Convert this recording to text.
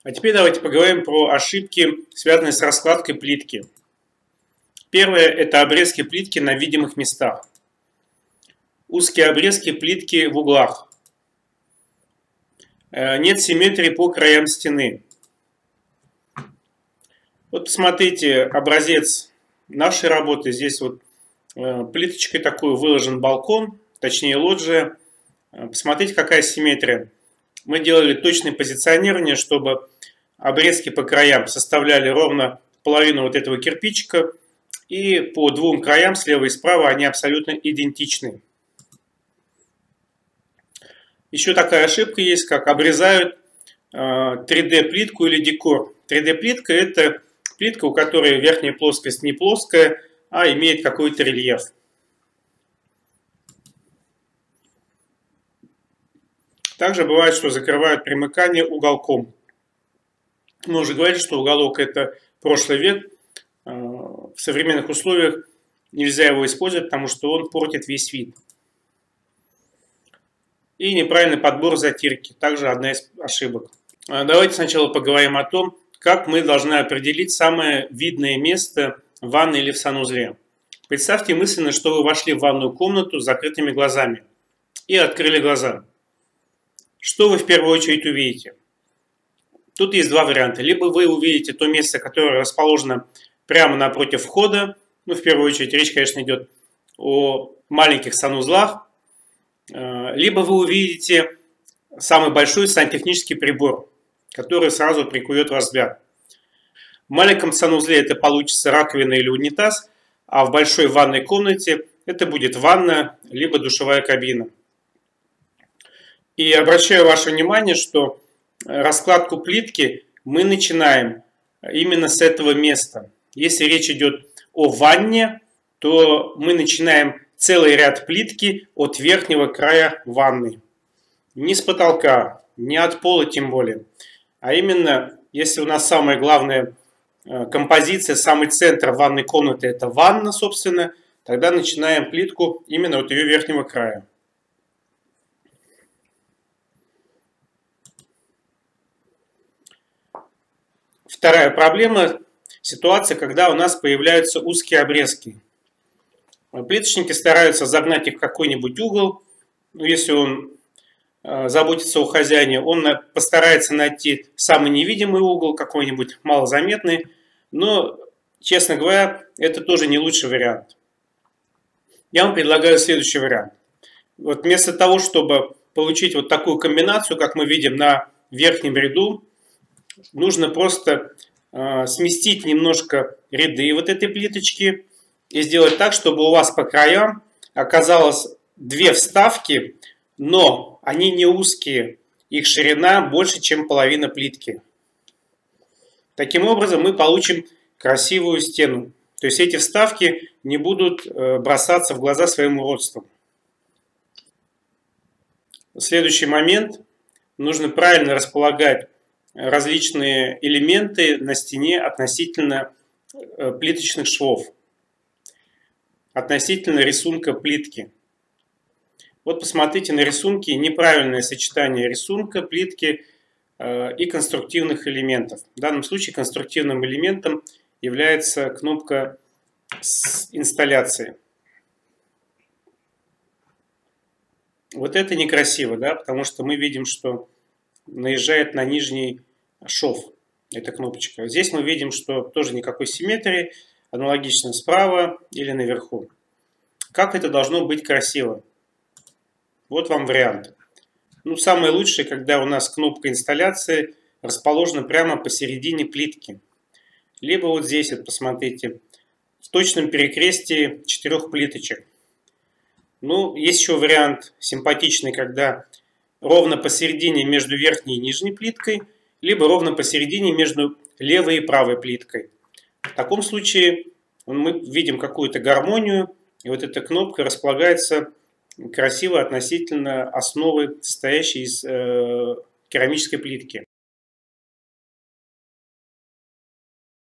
А теперь давайте поговорим про ошибки, связанные с раскладкой плитки. Первое – это обрезки плитки на видимых местах. Узкие обрезки плитки в углах. Нет симметрии по краям стены. Вот посмотрите образец нашей работы. Здесь вот плиточкой такой выложен балкон, точнее лоджия. Посмотрите, какая симметрия. Мы делали точное позиционирование, чтобы обрезки по краям составляли ровно половину вот этого кирпичика. И по двум краям, слева и справа, они абсолютно идентичны. Еще такая ошибка есть, как обрезают 3D-плитку или декор. 3D-плитка – это плитка, у которой верхняя плоскость не плоская, а имеет какой-то рельеф. Также бывает, что закрывают примыкание уголком. Мы уже говорили, что уголок – это прошлый век. В современных условиях нельзя его использовать, потому что он портит весь вид. И неправильный подбор затирки. Также одна из ошибок. Давайте сначала поговорим о том, как мы должны определить самое видное место в ванной или в санузле. Представьте мысленно, что вы вошли в ванную комнату с закрытыми глазами и открыли глаза. Что вы в первую очередь увидите? Тут есть два варианта. Либо вы увидите то место, которое расположено прямо напротив входа. Ну, в первую очередь, речь, конечно, идет о маленьких санузлах. Либо вы увидите самый большой сантехнический прибор, который сразу прикует ваш взгляд. В маленьком санузле это получится раковина или унитаз, а в большой ванной комнате это будет ванна, либо душевая кабина. И обращаю ваше внимание, что раскладку плитки мы начинаем именно с этого места. Если речь идет о ванне, то мы начинаем целый ряд плитки от верхнего края ванны. Не с потолка, не от пола тем более. А именно, если у нас самая главная композиция, самый центр ванной комнаты – это ванна, собственно, тогда начинаем плитку именно от ее верхнего края. Вторая проблема – ситуация, когда у нас появляются узкие обрезки. Плиточники стараются загнать их в какой-нибудь угол. Но если он заботится о хозяине, он постарается найти самый невидимый угол, какой-нибудь малозаметный. Но, честно говоря, это тоже не лучший вариант. Я вам предлагаю следующий вариант. Вот вместо того, чтобы получить вот такую комбинацию, как мы видим на верхнем ряду, нужно просто сместить немножко ряды вот этой плиточки и сделать так, чтобы у вас по краям оказалось две вставки, но они не узкие, их ширина больше, чем половина плитки. Таким образом мы получим красивую стену. То есть эти вставки не будут бросаться в глаза своим уродством. Следующий момент. Нужно правильно располагать различные элементы на стене относительно плиточных швов, относительно рисунка плитки. Вот посмотрите на рисунке неправильное сочетание рисунка плитки и конструктивных элементов. В данном случае конструктивным элементом является кнопка с инсталляцией. Вот это некрасиво, да, потому что мы видим, что наезжает на нижний шов эта кнопочка. Здесь мы видим, что тоже никакой симметрии, аналогично справа или наверху. Как это должно быть красиво? Вот вам вариант. Ну, самое лучшее, когда у нас кнопка инсталляции расположена прямо посередине плитки. Либо вот здесь, вот посмотрите, в точном перекрестии 4 плиточек. Ну, есть еще вариант симпатичный, когда ровно посередине между верхней и нижней плиткой, либо ровно посередине между левой и правой плиткой. В таком случае мы видим какую-то гармонию, и вот эта кнопка располагается красиво относительно основы, состоящей из керамической плитки.